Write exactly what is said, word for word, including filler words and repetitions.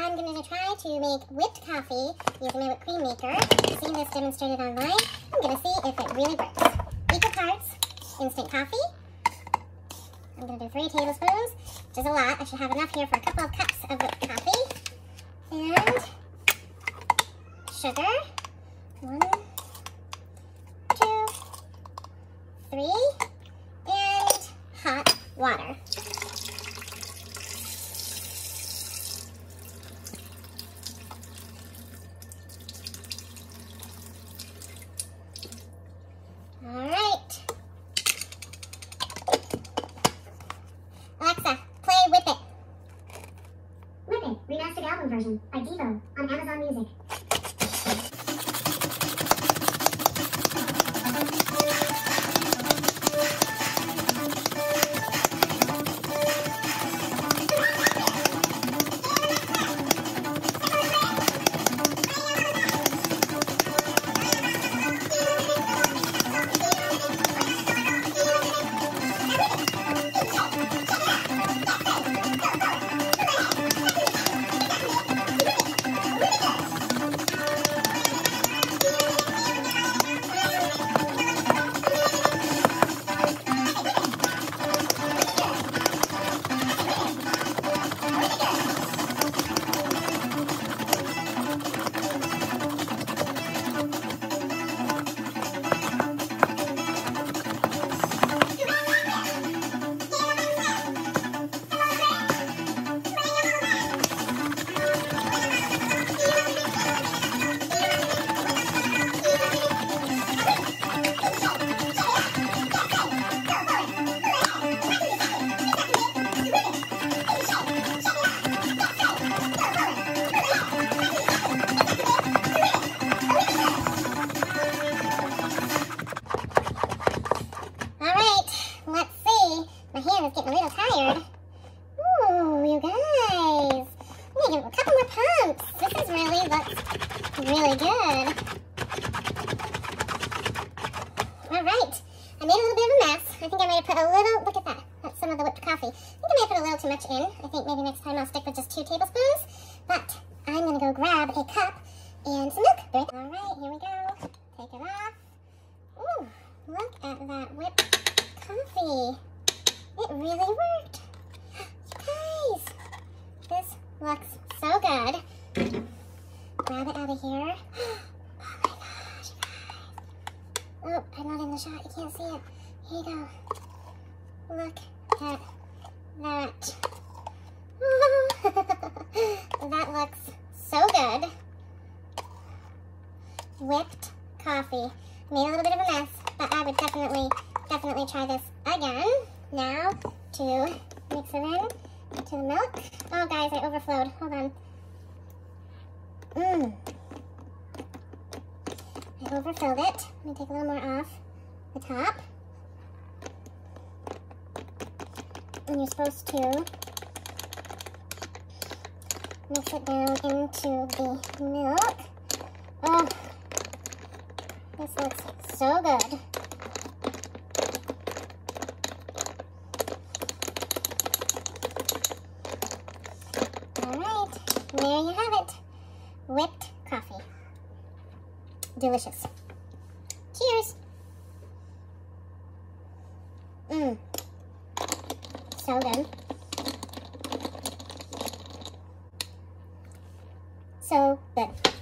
I'm going to try to make whipped coffee using my whipped cream maker. I've seen this demonstrated online. I'm going to see if it really works. Equal parts instant coffee. I'm going to do three tablespoons, which is a lot. I should have enough here for a couple of cups of whipped coffee. And sugar. One, two, three, and hot water. All right. Alexa, play Whip It. Whip It, remastered album version by Devo on Amazon Music. My hand is getting a little tired. Ooh, you guys. I'm gonna give it a couple more pumps. This is really looks really good. Alright. I made a little bit of a mess. I think I might have put a little, look at that. That's some of the whipped coffee. I think I might have put a little too much in. I think maybe next time I'll stick with just two tablespoons. But I'm gonna go grab a cup and some milk. Alright, here we go. Take it off. Ooh, look at that whipped coffee. It really worked. You guys, this looks so good. Grab it out of here. Oh my gosh, guys. Oh, I'm not in the shot. You can't see it. Here you go. Look at that. That looks so good. Whipped coffee. Made a little bit of a mess, but I would definitely, definitely try this again. Now, to mix it in to the milk. Oh, guys, I overflowed. Hold on. Mmm. I overfilled it. Let me take a little more off the top. And you're supposed to mix it down into the milk. Oh, this looks so good. There you have it. Whipped coffee. Delicious. Cheers. Mmm. So good. So good.